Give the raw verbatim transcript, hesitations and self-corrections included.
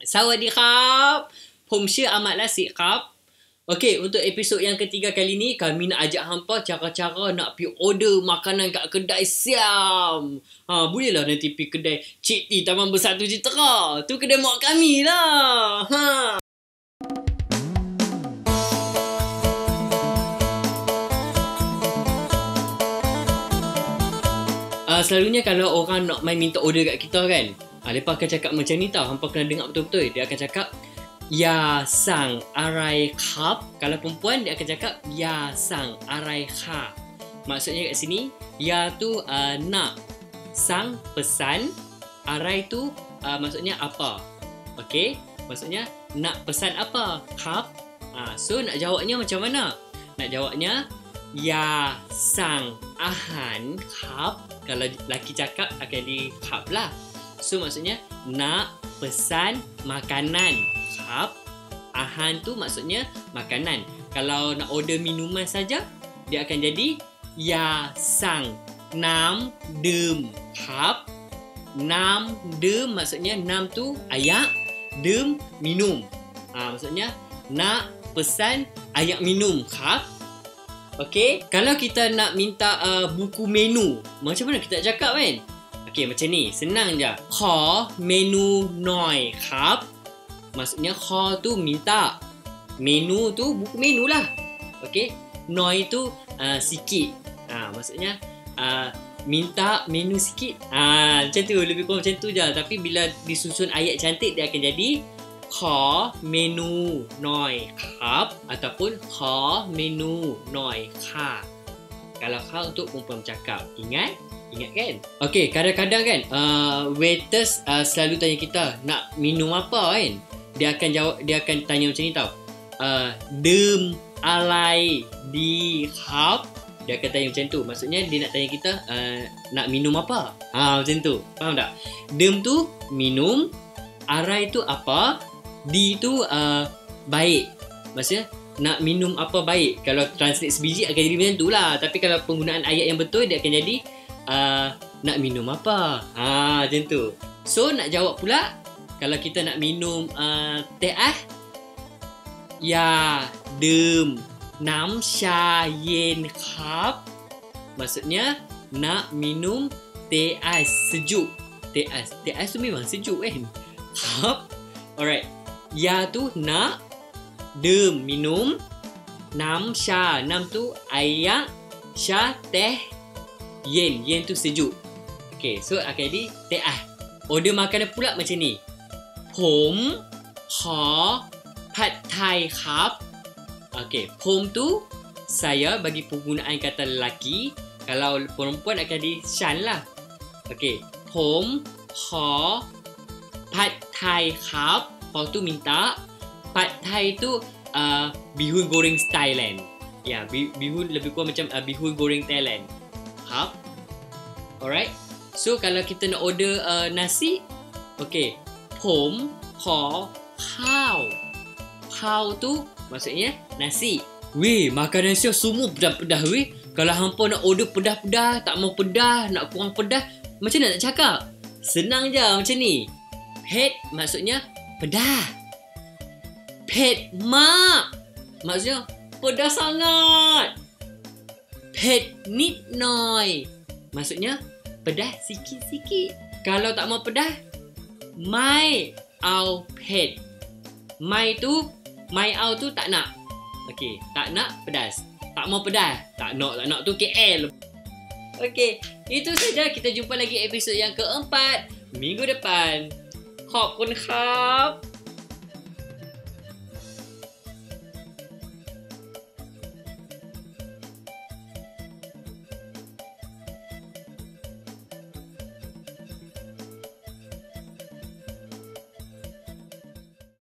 สวัสดีครับผมชื่อAhmad Lasik ครับ Okey, untuk episod yang ketiga kali ni kami nak ajak hampa cara-cara nak pergi order makanan kat kedai Siam. Ha, bolehlah nanti pergi kedai Cik T Taman Bersatu Citera. Tu kedai mak kami lah. Ha. Uh, selalunya kalau orang nak main minta order kat kita kan, uh, mereka akan cakap macam ni tau. Hampa kena dengar betul-betul. Dia akan cakap Ya sang arai khap. Kalau perempuan dia akan cakap Ya sang arai kha. Maksudnya kat sini Ya tu uh, nak, sang pesan, arai tu uh, maksudnya apa. Okey, maksudnya nak pesan apa, khap. uh, So nak jawabnya macam mana? Nak jawabnya Ya sang ahan khap. Kalau lelaki cakap akan di khap lah. So maksudnya nak pesan makanan, khap. Ahan tu maksudnya makanan. Kalau nak order minuman saja, dia akan jadi Ya sang nam dem khap. Nam dem maksudnya nam tu ayak, dem minum. Ha, maksudnya nak pesan ayak minum, khap. Okey, kalau kita nak minta uh, buku menu, macam mana kita cakap kan? Okey, macam ni, senang je. Kho menu noi khap. Maksudnya kho tu minta, menu tu buku menu lah. Okey, noi tu uh, sikit. Ha, maksudnya uh, minta menu sikit. Ha, macam tu, lebih kurang macam tu je. Tapi bila disusun ayat cantik, dia akan jadi Kho menu noi khap ataupun kho menu noi kha. Kalau kha untuk perempuan bercakap. Ingat? Ingat kan? Okey, kadang-kadang kan uh, waiters uh, selalu tanya kita nak minum apa kan? Dia akan jawab, dia akan tanya macam ni tau. Uh, dem alai di khap. Dia akan tanya macam tu. Maksudnya dia nak tanya kita uh, nak minum apa? Ha, macam tu. Faham tak? Dem tu minum, arai tu apa? Di tu uh, baik. Maksudnya nak minum apa baik. Kalau translate sebiji akan jadi macam tu lah. Tapi kalau penggunaan ayat yang betul, dia akan jadi uh, nak minum apa. Ha, macam tu. So nak jawab pula, kalau kita nak minum uh, teh ah, Ya dem nam sha yen khap. Maksudnya nak minum teh ais sejuk. Teh ais. Teh ais tu memang sejuk kan. Khap. Alright. Ya tu nak, dem minum, nam sha, nam tu ayak, sha teh, yen, yen tu sejuk. Okay, so akan jadi teh ah. Order makanan pula macam ni. Pom, kho, pad thai khap. Okay, pom tu saya bagi penggunaan kata lelaki. Kalau perempuan akan di shan lah. Okay, pom, kho, pad thai khap. Kau tu minta. Pad Thai tu uh, bihun goreng Thailand. Ya, yeah, bihun lebih kurang macam uh, bihun goreng Thailand. Hap. Alright. So kalau kita nak order uh, nasi, okay. Pom, kho, khao. Khao tu maksudnya nasi. Weh, makanan siap semua pedah-pedah weh. Kalau hampa nak order pedah-pedah, tak mau pedah, nak kurang pedah, macam mana nak cakap? Senang je macam ni. Pet maksudnya pedah. Pet mak maksudnya pedah sangat. Pet nit noi maksudnya pedah sikit-sikit. Kalau tak mau pedah, mai au pet. Mai tu, mai au tu tak nak. Okey, tak nak pedas. Tak mau pedas. Tak nak, tak nak tu K L. Okey, itu saja. Kita jumpa lagi episod yang keempat minggu depan. ขอบคุณครับ